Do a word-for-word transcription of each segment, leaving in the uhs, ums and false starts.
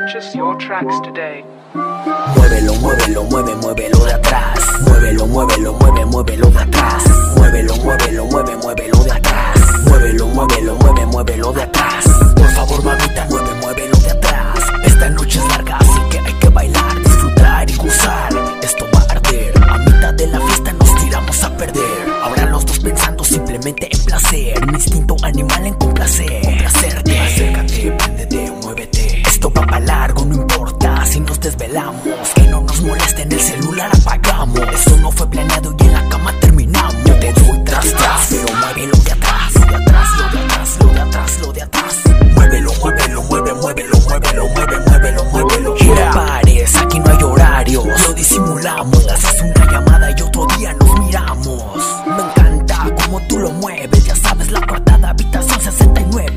Purchase your tracks today. Muévelo, muévelo, mueve, muévelo de atrás. Muévelo, muévelo, mueve, muévelo de atrás. Muévelo, muévelo, mueve, muévelo de atrás. Muévelo, muévelo, mueve, muévelo de atrás. Por favor, mamita, mueve, muévelo de atrás. Esta noche es larga, así que hay que bailar, disfrutar y gozar. Esto va a arder. A mitad de la fiesta nos tiramos a perder. Ahora los dos pensando simplemente en placer. Mi instinto animal en complacer. Complacerte. Acércate, préndete, muévete. Esto va para largo, no importa si nos desvelamos. Que no nos molesten, el celular apagamos. Eso no fue planeado y en la cama terminamos. Yo te doy tras tras, pero muévelo de atrás. Lo de atrás, lo de atrás, lo de atrás, lo de atrás. Muévelo, muévelo, mueve, muévelo, muévelo, mueve, muévelo, muévelo. Yeah. No pares, aquí no hay horarios. Lo disimulamos, haces una llamada y otro día nos miramos. Me encanta como tú lo mueves. Ya sabes, la cuartada, habitación sesenta y nueve.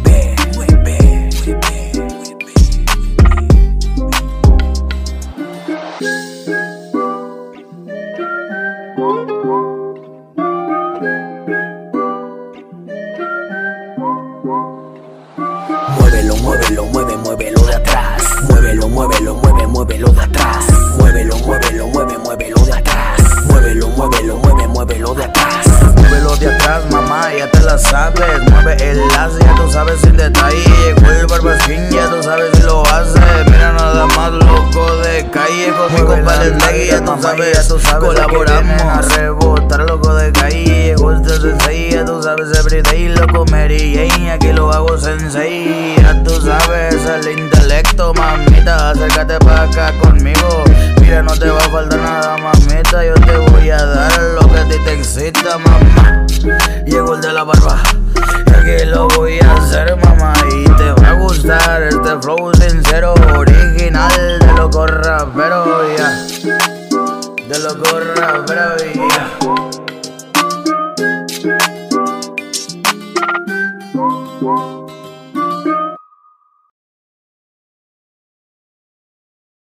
Muévelo, muévelo, mueve, muévelo de atrás. Muévelo, muévelo, mueve, muévelo de atrás. Muévelo, muévelo, mueve, muévelo de atrás. Muévelo, muévelo, mueve, muévelo de atrás. Muévelo de atrás, mamá, ya te la sabes. Mueve el lazo, ya tú sabes sin detalle. Llegó el barbasquín, ya tú sabes si lo hace. Mira nada más loco de calle. Con mi compadre Leggy, ya tú sabes, ya tú sabes. Colaboramos a rebotar, loco de calle. Llegó este sensei, ya tú sabes, everyday. Loco Mary Jane, aquí lo hago sensei. Ya tú sabes, el intelecto, mamita. Acércate pa' acá conmigo. Mira, no te va a faltar nada, mamita. Yo te voy a dar lo que a ti te excita, mamá. Llegó el de la barba, y aquí lo voy a hacer, mamá. Y te va a gustar este flow sincero, original de loco rapero, ya. De loco rapero, ya.